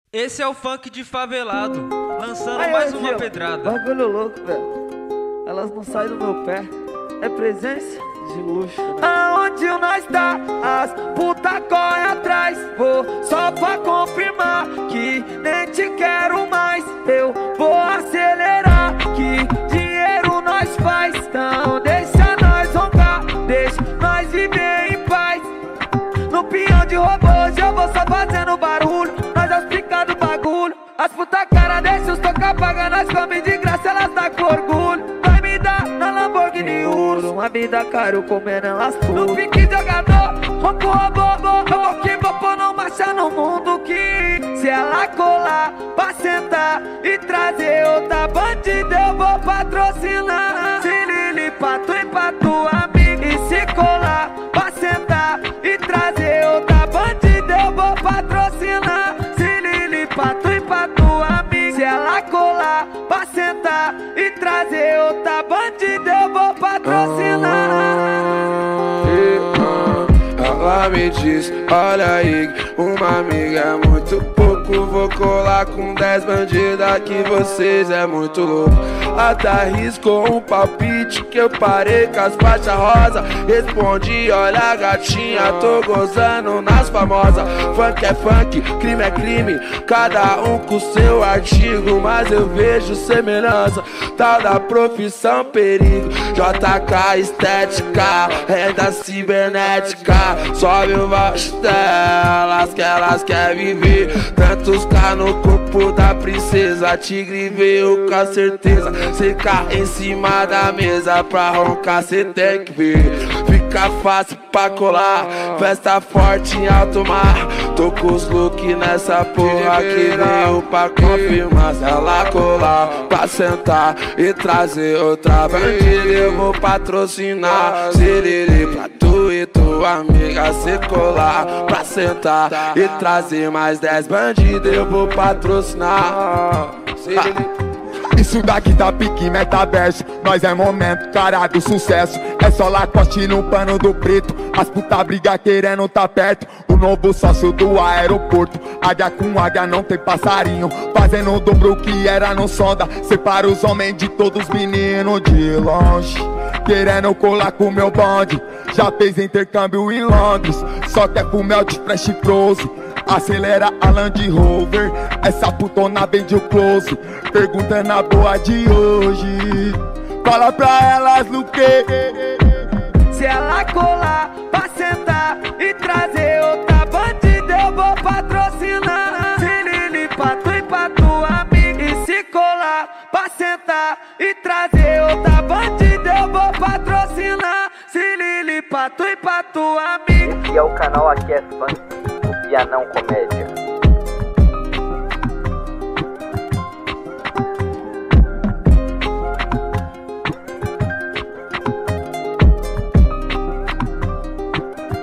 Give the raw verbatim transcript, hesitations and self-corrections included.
Esse é o funk de favelado, lançando Aí, mais aí, uma Gil, pedrada. bagulho louco, velho. Elas não saem do meu pé. É presença de luxo, né? Aonde nós tá, as puta corre atrás. Vou só pra confirmar que nem te quero mais. Eu vou acelerar, que dinheiro nós faz. Então deixa nós roncar, deixa nós viver em paz. No pinhão de robôs eu vou só fazendo barulho. Nós é os pica do bagulho. As puta cara deixa os toca paga. Nós come de graça, elas dá com orgulho. Vai me dar na Lamborghini Urus. Uma vida cara, eu comendo elas tudo. No pique jogador, rompo o robô. Eu vou que vou pôr não marcha no mundo. Que se ela colar pra sentar e trazer outra bandida, eu vou patrocinar. Se Lili pra tu e pra tua amiga. E se colar pra sentar e trazer outra bandida, eu vou patrocinar. Se Lili pra tu e pra tua amiga. Se ela colar pra sentar e trazer outra bandida, eu vou patrocinar. Ela me diz, olha aí, uma amiga é muito pouco. Vou colar com dez bandidas que vocês é muito louco. Até arriscou um palpite que eu parei com as faixas rosa. Respondi, olha gatinha, tô gozando nas famosas. Funk é funk, crime é crime, cada um com seu artigo. Mas eu vejo semelhança, tal da profissão perigo. J K estética, renda cibernética. Sobe o baixo delas que elas querem viver. Tantos K no corpo da princesa. Tigre veio com certeza. Cê cá em cima da mesa pra roncar, cê tem que ver. Fica fácil pra colar, festa forte em alto mar. Tô com os look nessa porra que veio pra confirmar. Se ela colar pra sentar e trazer outra bandida, eu vou patrocinar. Se Lili pra tu e tua amiga. Se colar pra sentar e trazer mais dez bandidos, eu vou patrocinar. Se Lili. Isso daqui tá pique metaverso. Nós é momento, cara do sucesso. É só Lacoste no pano do preto. As puta briga querendo tá perto. O novo sócio do aeroporto. Águia com águia não tem passarinho. Fazendo o dobro que era no sonda. Separa os homens de todos os meninos de longe. Querendo colar com meu bonde. Já fez intercâmbio em Londres. Só quer pro melt fresh frozen. Acelera a Land Rover. Essa putona vende o close. Pergunta na boa de hoje. Fala pra elas no que. Se ela colar pra sentar e trazer outra bandida, eu vou patrocinar. Se Lili pra tu e pra tua amiga. E se colar pra sentar e trazer outra bandida, eu vou patrocinar. Se Lili pra tu e pra tua amiga. Esse é o canal Aqui é Funk, o Pianão Comédia.